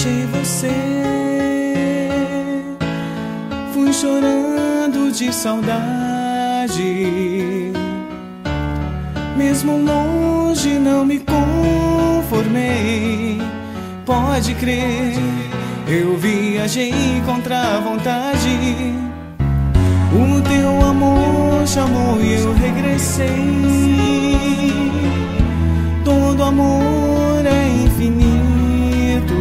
deixei você, fui chorando de saudade. Mesmo longe não me conformei. Pode crer, eu viajei contra a vontade. O teu amor chamou e eu regressei. Todo amor é infinito.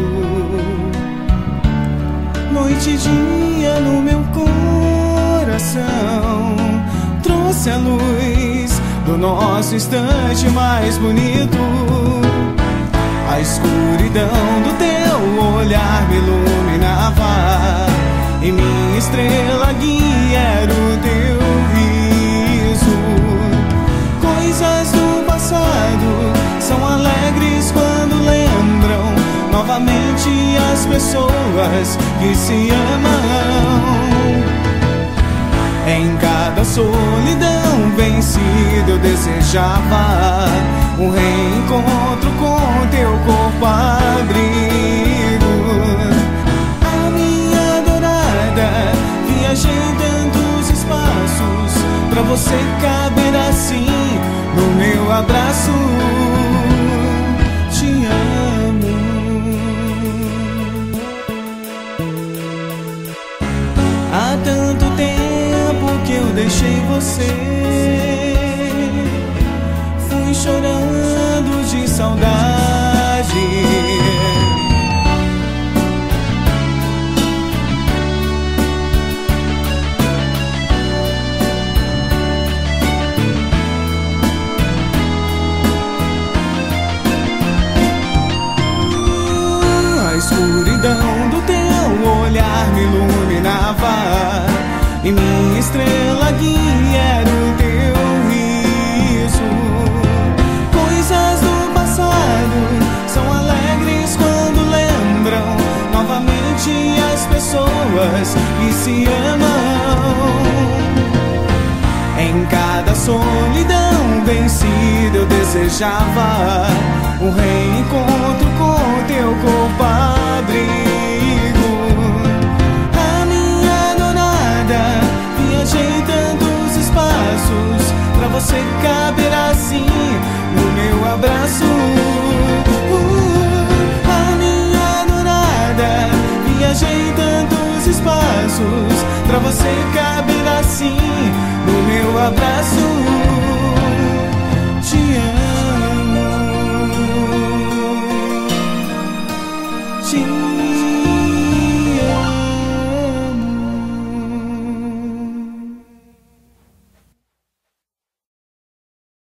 Noite e dia no meu coração trouxe a luz do nosso instante mais bonito. A escuridão do teu olhar me iluminava, e minha estrela guia era o teu riso. Coisas do passado são alegres quando lembram novamente as pessoas que se amam. Em cada solidão vencida eu desejava um reencontro com teu corpo abrigo. A minha adorada, viajei tantos espaços pra você caber assim no meu abraço. Te amo. Há tanto tempo que eu deixei você, fui chorando de saudade. A escuridão do teu olhar me iluminava, e minha estrela guia era o teu riso. Coisas do passado são alegres quando lembram novamente as pessoas que se amam. Em cada solidão vencida eu desejava um reencontro com teu corpo abrigo. A minha adorada, viajei tantos espaços pra você caber assim no meu abraço. A minha adorada, viajei tantos espaços pra você caber assim no meu abraço.